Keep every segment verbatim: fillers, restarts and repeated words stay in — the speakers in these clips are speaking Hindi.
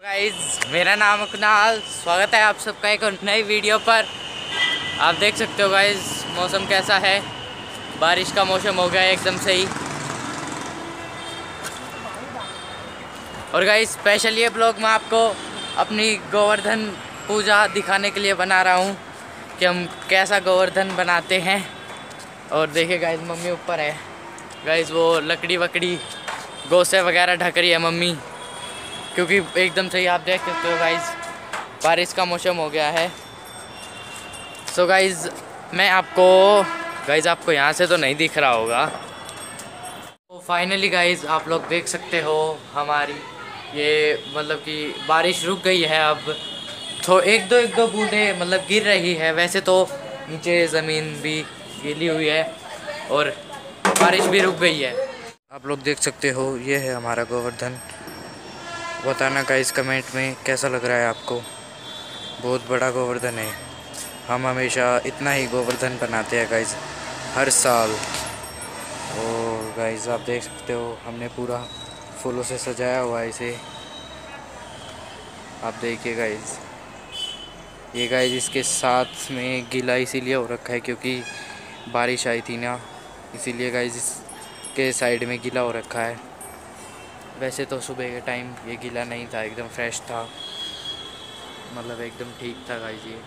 गाइस, मेरा नाम है कुणाल। स्वागत है आप सबका एक नई वीडियो पर। आप देख सकते हो गाइस, मौसम कैसा है। बारिश का मौसम हो गया है एकदम सही। और गाइस, स्पेशल ये ब्लॉग मैं आपको अपनी गोवर्धन पूजा दिखाने के लिए बना रहा हूँ कि हम कैसा गोवर्धन बनाते हैं। और देखिए गाइस, मम्मी ऊपर है गाइस, वो लकड़ी वकड़ी गोसे वगैरह ढक रही है मम्मी, क्योंकि एकदम सही आप देख सकते हो गाइस, बारिश का मौसम हो गया है। सो so गाइस, मैं आपको गाइस आपको यहाँ से तो नहीं दिख रहा होगा। तो फाइनली गाइस, आप लोग देख सकते हो हमारी ये मतलब कि बारिश रुक गई है। अब तो एक दो एक दो बूंदे मतलब गिर रही है। वैसे तो नीचे ज़मीन भी गीली हुई है और बारिश भी रुक गई है। आप लोग देख सकते हो, ये है हमारा गोवर्धन। बताना गाइस कमेंट में कैसा लग रहा है आपको। बहुत बड़ा गोवर्धन है। हम हमेशा इतना ही गोवर्धन बनाते हैं गाइस, हर साल। और गाइस आप देख सकते हो, हमने पूरा फूलों से सजाया हुआ है इसे। आप देखिए गाइस, ये गाइस इसके साथ में गीला इसीलिए हो रखा है क्योंकि बारिश आई थी ना, इसीलिए गाइस इसके साइड में गीला हो रखा है। वैसे तो सुबह के टाइम ये गीला नहीं था, एकदम फ्रेश था, मतलब एकदम ठीक था गाइस ये।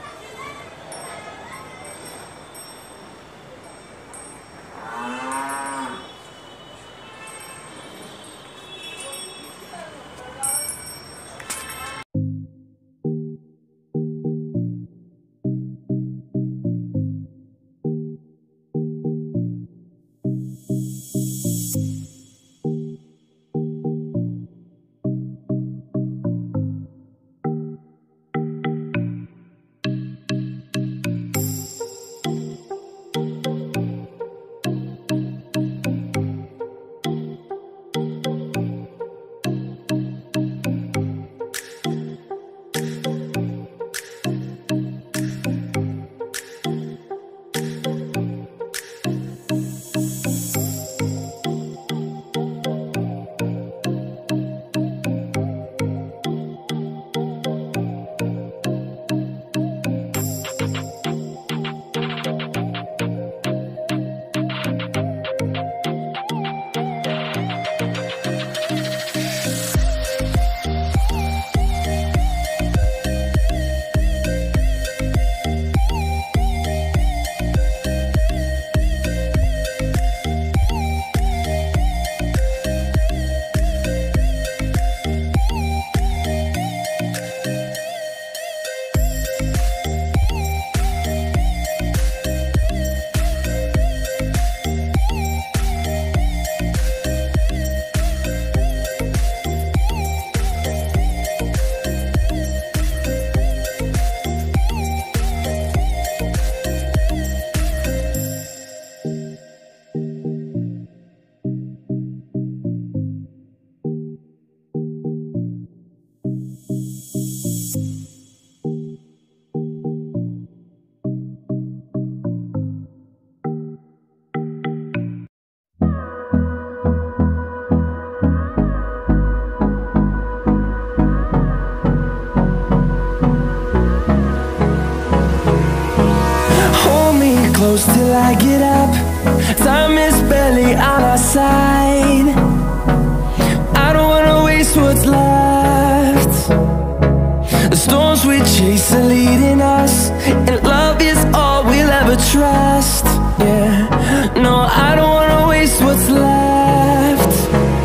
Close till I get up. Time is barely on our side. I don't wanna waste what's left. The storms we chase are leading us, and love is all we'll ever trust. Yeah, no, I don't wanna waste what's left.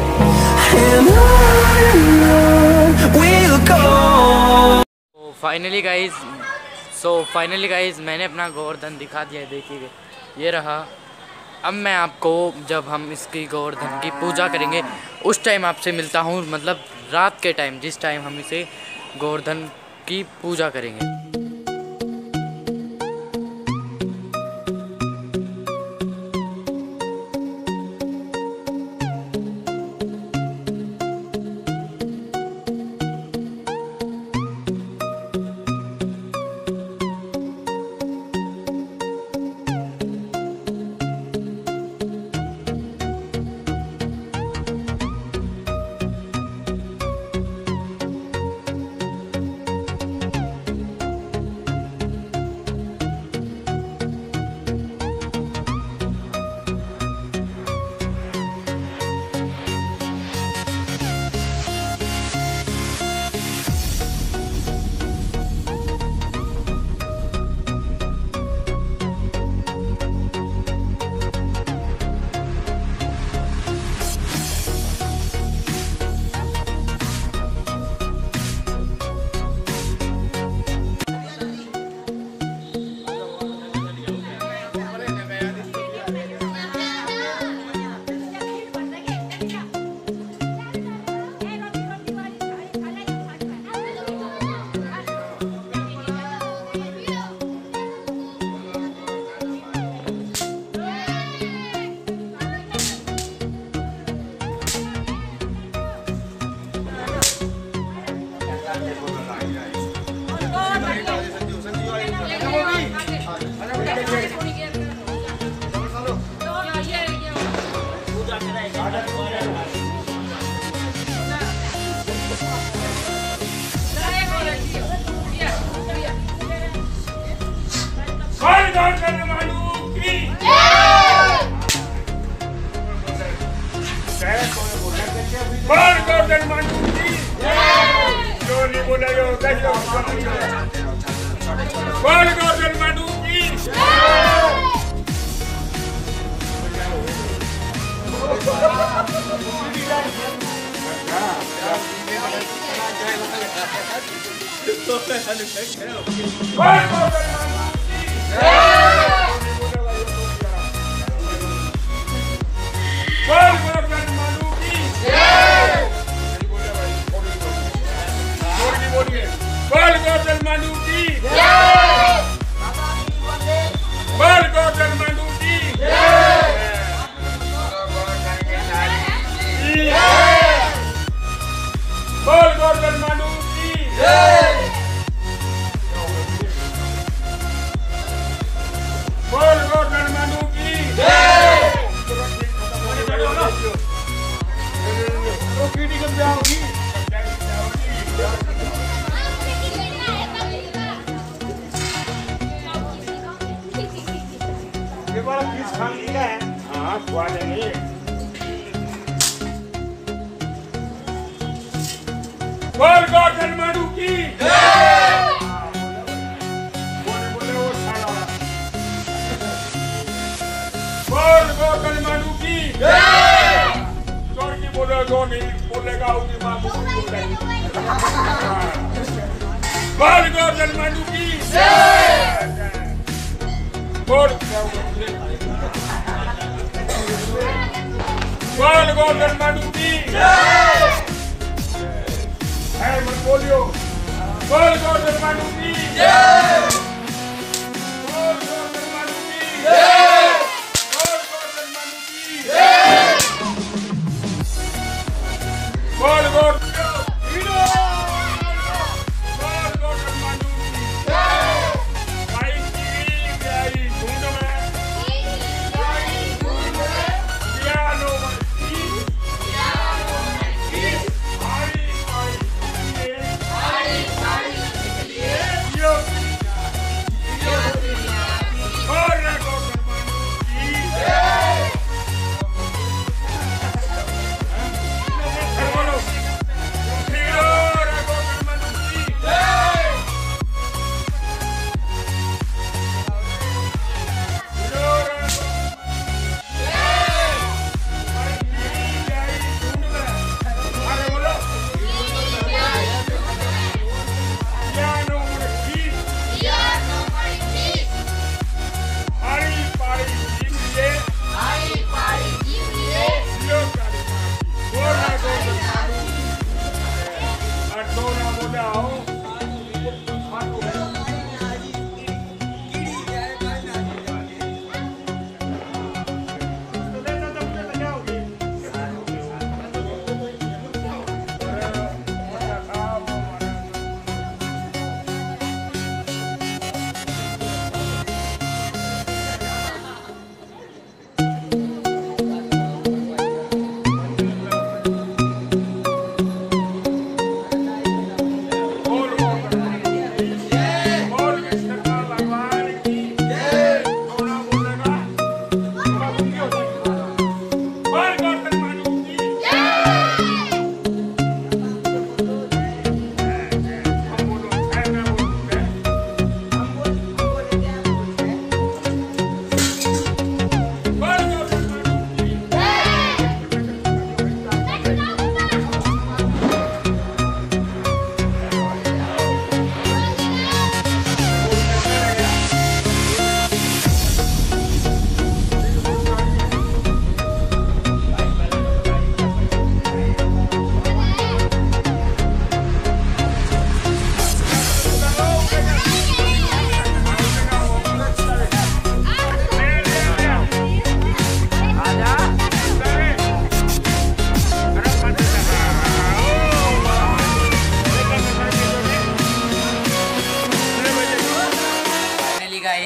And on and on we'll go. Finally guys so finally guys मैंने अपना गोवर्धन दिखा दिया है। देखिए ये रहा। अब मैं आपको जब हम इसकी गोवर्धन की पूजा करेंगे उस टाइम आपसे मिलता हूँ, मतलब रात के टाइम, जिस टाइम हम इसे गोवर्धन की पूजा करेंगे।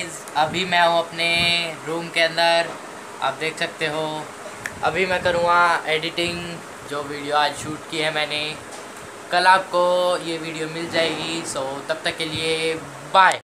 गाइस, अभी मैं हूँ अपने रूम के अंदर, आप देख सकते हो। अभी मैं करूँगा एडिटिंग, जो वीडियो आज शूट की है मैंने। कल आपको ये वीडियो मिल जाएगी। सो तब तक के लिए बाय।